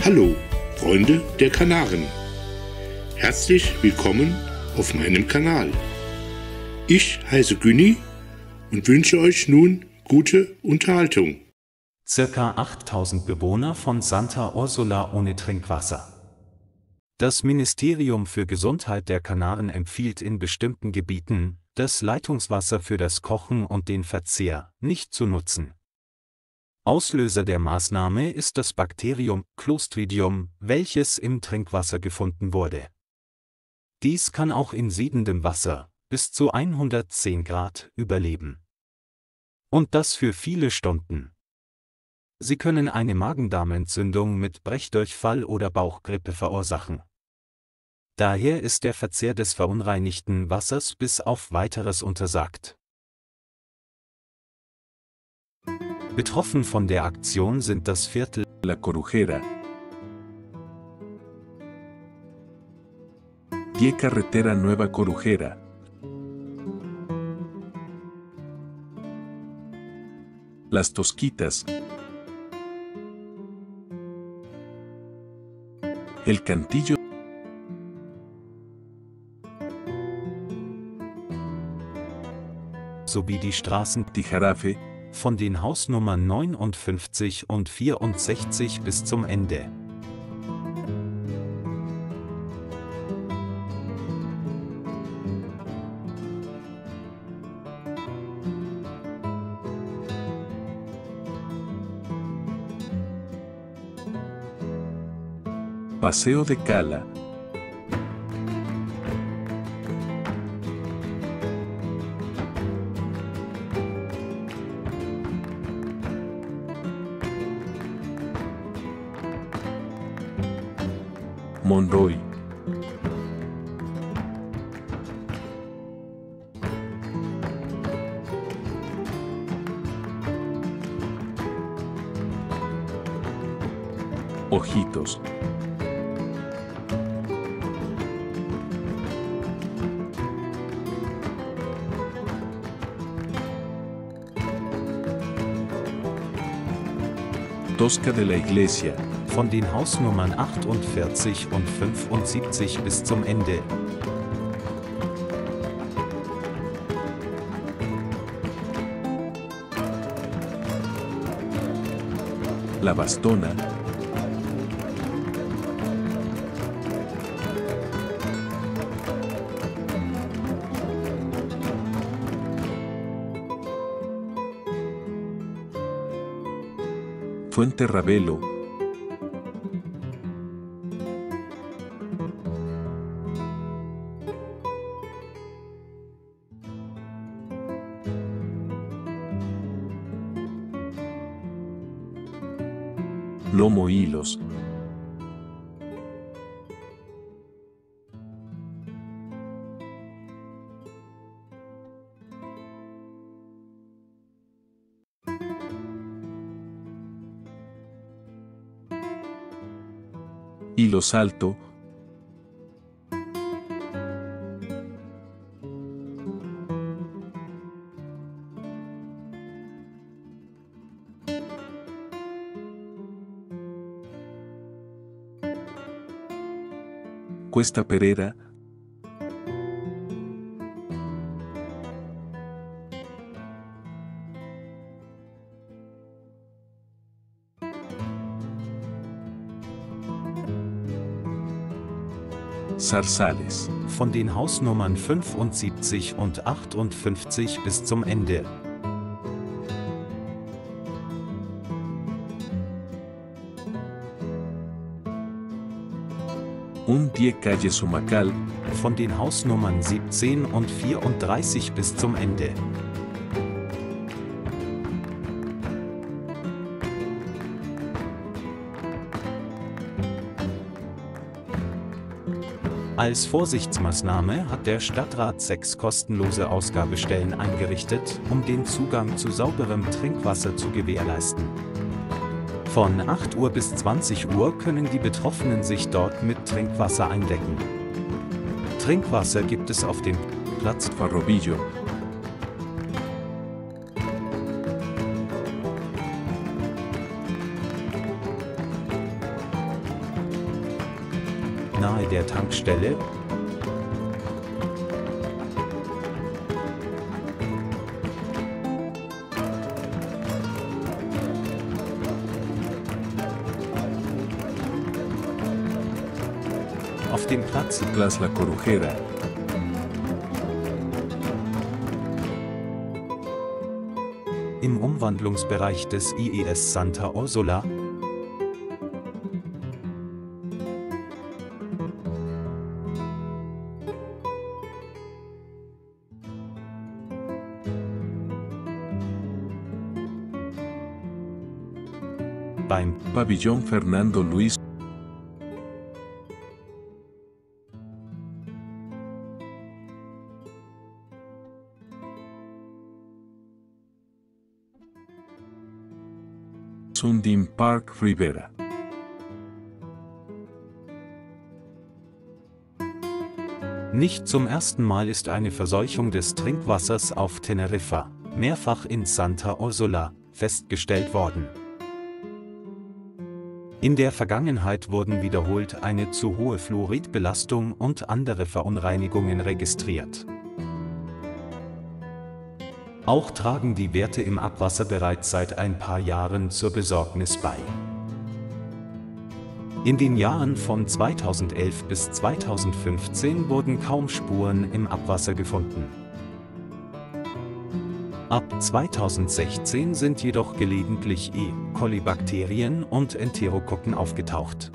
Hallo, Freunde der Kanaren. Herzlich willkommen auf meinem Kanal. Ich heiße Günni und wünsche euch nun gute Unterhaltung. Circa 8000 Bewohner von Santa Ursula ohne Trinkwasser. Das Ministerium für Gesundheit der Kanaren empfiehlt in bestimmten Gebieten, das Leitungswasser für das Kochen und den Verzehr nicht zu nutzen. Auslöser der Maßnahme ist das Bakterium Clostridium, welches im Trinkwasser gefunden wurde. Dies kann auch in siedendem Wasser, bis zu 110 Grad, überleben. Und das für viele Stunden. Sie können eine Magen-Darm-Entzündung mit Brechdurchfall oder Bauchgrippe verursachen. Daher ist der Verzehr des verunreinigten Wassers bis auf Weiteres untersagt. Betroffen von der Aktion sind das Viertel La Corujera, Pie Carretera Nueva Corujera, Las Tosquitas, El Cantillo, sowie die Straßen Tijarafe, von den Hausnummern 59 und 64 bis zum Ende. Paseo de Cala, Monroy, Ojitos, Tosca de la Iglesia, von den Hausnummern 48 und 75 bis zum Ende. La Bastona, Fuente Ravelo, Lomo Hilos, Hilos Alto, Cuesta Perera, Zarzales, Von den Hausnummern 75 und 58 bis zum Ende. Un Pie Calle Sumacal, Von den Hausnummern 17 und 34 bis zum Ende. Als Vorsichtsmaßnahme hat der Stadtrat 6 kostenlose Ausgabestellen eingerichtet, um den Zugang zu sauberem Trinkwasser zu gewährleisten. Von 8 Uhr bis 20 Uhr können die Betroffenen sich dort mit Trinkwasser eindecken. Trinkwasser gibt es auf dem Platz Farrobillo, nahe der Tankstelle. Auf dem Platz Tras la Corujera. im Umwandlungsbereich des IES Santa Úrsula. Beim Pabellón Fernando Luis. Sundim Park Rivera. Nicht zum ersten Mal ist eine Verseuchung des Trinkwassers auf Teneriffa, mehrfach in Santa Úrsula, festgestellt worden. In der Vergangenheit wurden wiederholt eine zu hohe Fluoridbelastung und andere Verunreinigungen registriert. Auch tragen die Werte im Abwasser bereits seit ein paar Jahren zur Besorgnis bei. In den Jahren von 2011 bis 2015 wurden kaum Spuren im Abwasser gefunden. Ab 2016 sind jedoch gelegentlich E. coli-Bakterien und Enterokokken aufgetaucht.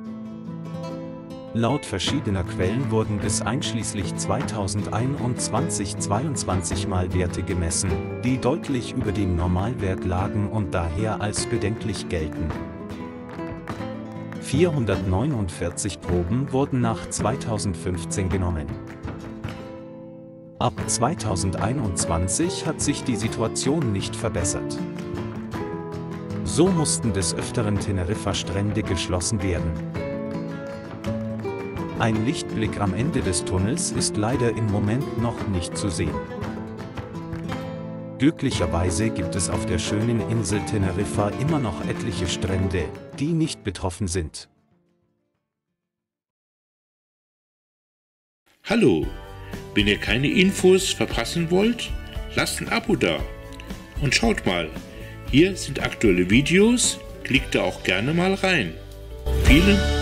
Laut verschiedener Quellen wurden bis einschließlich 2021 22 Mal Werte gemessen, die deutlich über dem Normalwert lagen und daher als bedenklich gelten. 449 Proben wurden nach 2015 genommen. Ab 2021 hat sich die Situation nicht verbessert. So mussten des Öfteren Teneriffa-Strände geschlossen werden. Ein Lichtblick am Ende des Tunnels ist leider im Moment noch nicht zu sehen. Glücklicherweise gibt es auf der schönen Insel Teneriffa immer noch etliche Strände, die nicht betroffen sind. Hallo, wenn ihr keine Infos verpassen wollt, lasst ein Abo da. Und schaut mal, hier sind aktuelle Videos, klickt da auch gerne mal rein. Vielen Dank.